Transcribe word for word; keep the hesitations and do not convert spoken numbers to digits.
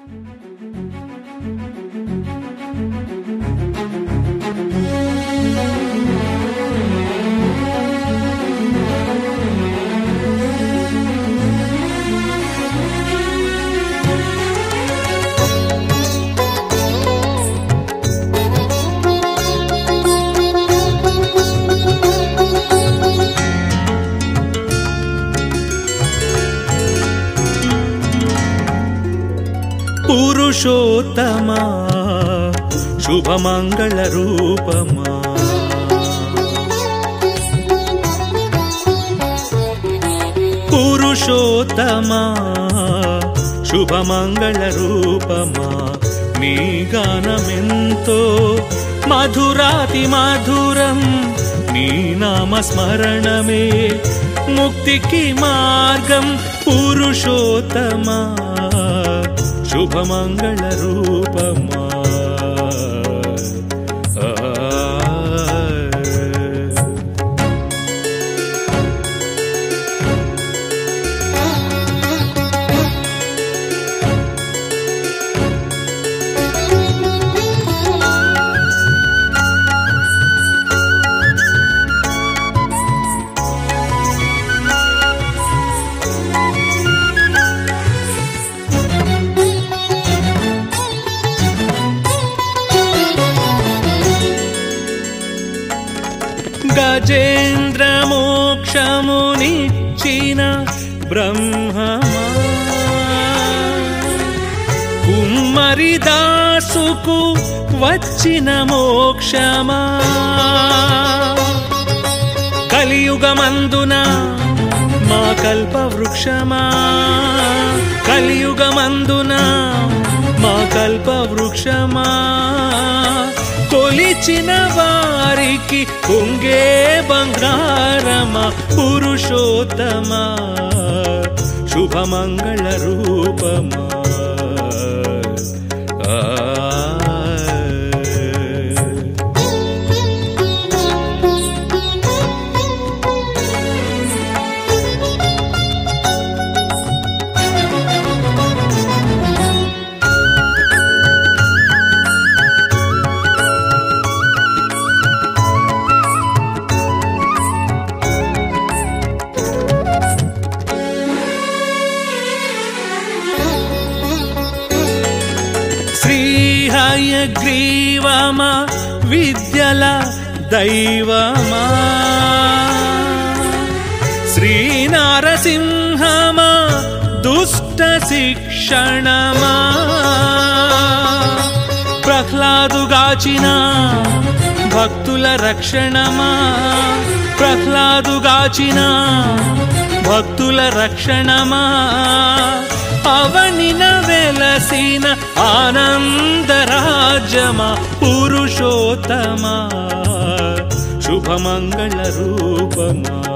पुरुषोत्तमा शुभमंगल रूपमा पुरुषोत्तमा शुभमंगल रूपमा नी गानमेंतो मधुराति मधुरं नी नाम स्मरणमे मुक्तिकी मार्गं पुरुषोत्तमा शुभमंगल रूपमा गजेन्द्र मोक्षमुनिच्चिन ब्रह्ममा कुम्मरिदासुकु वच्चिन मोक्षमा कलियुगमंदुना मा कल्पवृक्षमा कलियुगमंदुना मा कल्पवृक्षमा కొలిచిన వారికి కుంగే బంగారమా పురుషోత్తమా శుభమంగళ రూపమా హయగ్రీవమా విద్యల దైవమా శ్రీనారసింహమా దుష్ట శిక్షణమా ప్రహ్లాదుగాచిన భక్తుల రక్షణమా ప్రహ్లాదుగాచిన భక్తుల రక్షణమా అవనిన వెలసిన ఆనందరాజ్యమా పురుషోత్తమా శుభమంగళ రూపమా